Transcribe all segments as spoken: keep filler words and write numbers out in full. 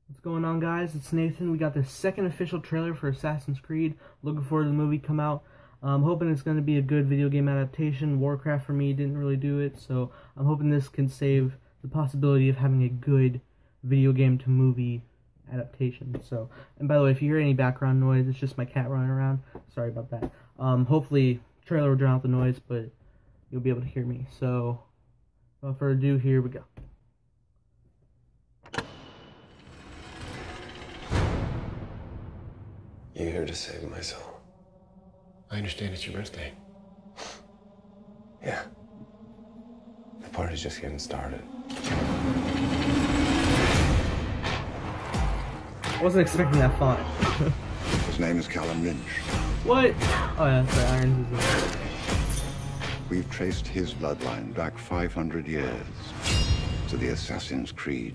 What's going on, guys? It's Nathan. We got the second official trailer for Assassin's Creed. Looking forward to the movie come out. I'm hoping it's going to be a good video game adaptation. Warcraft for me didn't really do it, so I'm hoping this can save the possibility of having a good video game to movie adaptation. So, and by the way, if you hear any background noise, it's just my cat running around. Sorry about that. Um, hopefully, trailer will drown out the noise, but you'll be able to hear me. So, without further ado, here we go. You're here to save my soul. I understand it's your birthday. Yeah. The party's just getting started. I wasn't expecting that font. His name is Callum Lynch. What? Oh yeah, that's right, Irons is in. We've traced his bloodline back five hundred years to the Assassin's Creed.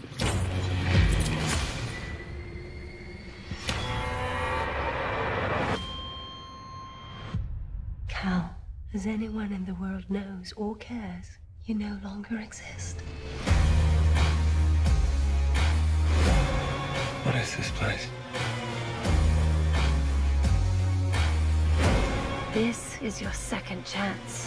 Cal, as anyone in the world knows or cares, you no longer exist. What is this place? This is your second chance.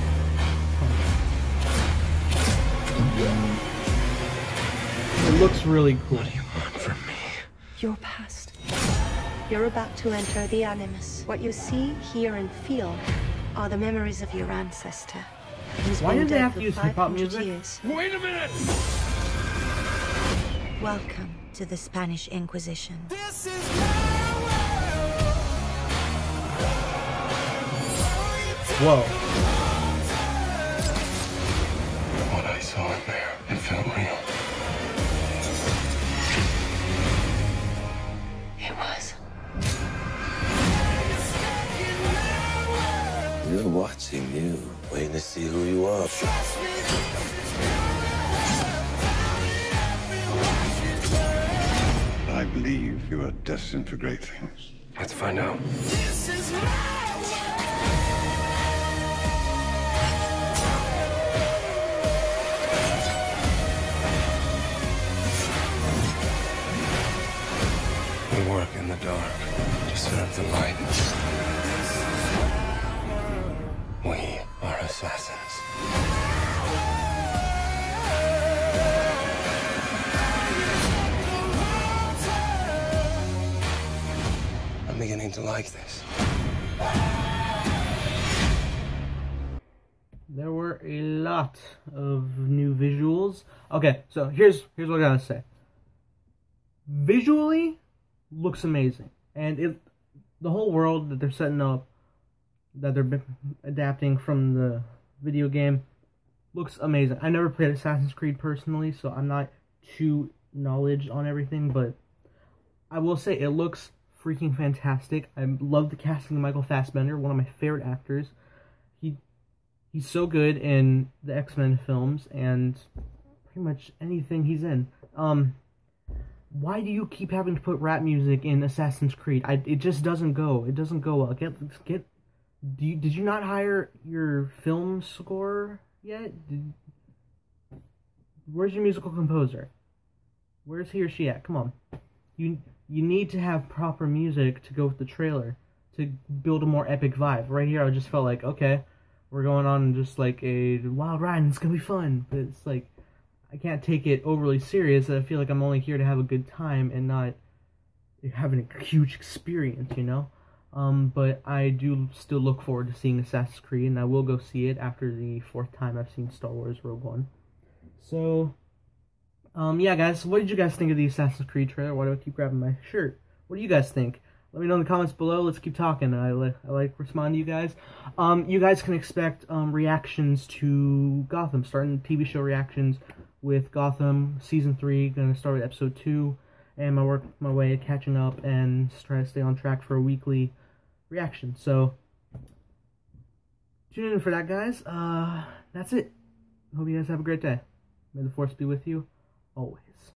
It looks really cool. What do you want from me? Your past. You're about to enter the Animus. What you see, hear, and feel are the memories of your ancestor. He's Why been did they dead have for to use hip-hop five hundred music? years. Wait a minute! Welcome to the Spanish Inquisition. This is Whoa. what I saw in there. It felt real. It was. We're watching you, waiting to see who you are. I believe you are destined for great things. Let's find out. We work in the dark to serve the light. We are assassins. I'm beginning to like this. There were a lot of new visuals. Okay, so here's here's what I gotta say. Visually, looks amazing, and it the whole world that they're setting up, that they're adapting from the video game, looks amazing. I never played Assassin's Creed personally, so I'm not too knowledge on everything, but I will say it looks freaking fantastic. I love the casting of Michael Fassbender, one of my favorite actors. He he's so good in the X-Men films and pretty much anything he's in. Um, why do you keep having to put rap music in Assassin's Creed? I it just doesn't go. It doesn't go well. Get get. Do you, did you not hire your film score yet? Did, where's your musical composer? Where's he or she at? Come on. You you need to have proper music to go with the trailer to build a more epic vibe. Right here, I just felt like, okay, we're going on just like a wild ride and it's gonna be fun. But it's like, I can't take it overly serious. I feel like I'm only here to have a good time and not having a huge experience, you know? Um, but I do still look forward to seeing Assassin's Creed, and I will go see it after the fourth time I've seen Star Wars Rogue One. So, um, yeah, guys, what did you guys think of the Assassin's Creed trailer? Why do I keep grabbing my shirt? What do you guys think? Let me know in the comments below. Let's keep talking. I, li I like responding to you guys. Um, you guys can expect um, reactions to Gotham, starting T V show reactions with Gotham Season three, going to start with Episode two. And my work my way at catching up and try to stay on track for a weekly reaction. So tune in for that, guys. Uh, that's it. Hope you guys have a great day. May the force be with you always.